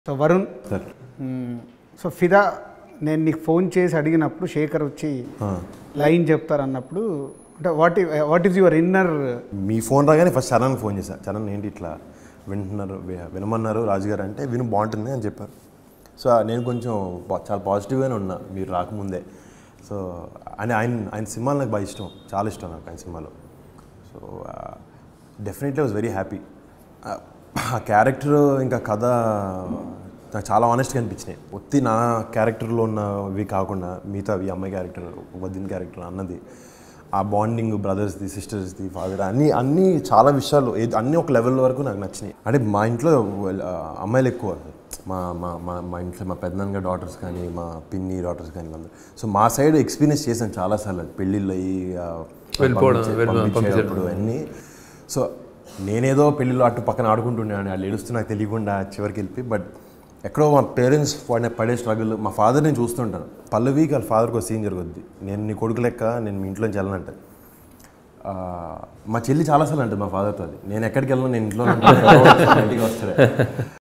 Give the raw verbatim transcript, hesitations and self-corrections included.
So Varun sir so ఫిదా నేను నీకు ఫోన్ చేసి అడిగినప్పుడు శేఖర్ వచ్చి లైన్ చెప్తారు అన్నప్పుడు అంటే what what is your inner? మీ ఫోన్ రాగానే ఫస్ట్ చరణ్ ఫోన్ చేశాను. చరణ్ ఏంటి ఇట్లా వింటున్నారు వినమన్నారు రాజుగారు అంటే విను బాగుంటుంది అని చెప్పారు. సో నేను కొంచెం చాలా పాజిటివ్గానే ఉన్నా మీరు రాకముందే. సో అని ఆయన ఆయన సినిమాలు నాకు బాగా ఇష్టం, చాలా ఇష్టం నాకు ఆయన సినిమాలో. So definitely was very happy. ఆ క్యారెక్టర్ ఇంకా కథ నాకు చాలా ఆనెస్ట్గా అనిపించినాయి. ఒత్తి నా క్యారెక్టర్లో ఉన్నవి కాకుండా మిగతా ఈ అమ్మాయి క్యారెక్టర్, వదిన క్యారెక్టర్ అన్నది, ఆ బాండింగ్ బ్రదర్స్ది, సిస్టర్స్ది, ఫాదర్ అన్నీ అన్నీ చాలా విషయాలు అన్నీ ఒక లెవెల్ వరకు నాకు నచ్చినాయి. అంటే మా ఇంట్లో అమ్మాయిలు ఎక్కువ, మా మా మా మా ఇంట్లో మా పెద్దనాన్న డాటర్స్ కానీ మా పిన్ని డాటర్స్ కానీ అందరూ. సో మా సైడ్ ఎక్స్పీరియన్స్ చేశాను చాలాసార్లు, పెళ్ళిళ్ళు అయ్యి పంపించేటప్పుడు అన్నీ. సో నేనేదో పెళ్ళిలో అటు పక్కన ఆడుకుంటున్నాను, వాళ్ళు ఏడుస్తూ నాకు తెలియకుండా చివరికి వెళ్ళి. బట్ ఎక్కడో మా పేరెంట్స్ వాడిన పడే స్ట్రగుల్, మా ఫాదర్ నేను చూస్తుంటాను. పల్లవికి వాళ్ళ ఫాదర్కి ఒక సీన్ జరుగుద్ది, నేను నీ కొడుకు లెక్క నేను మీ ఇంట్లోంచి వెళ్ళనంటే. మా చెల్లి చాలాసార్లు అంటుంది మా ఫాదర్తో, అది నేను ఎక్కడికి వెళ్ళను, నేను ఇంట్లో ఇంటికి వస్తాను.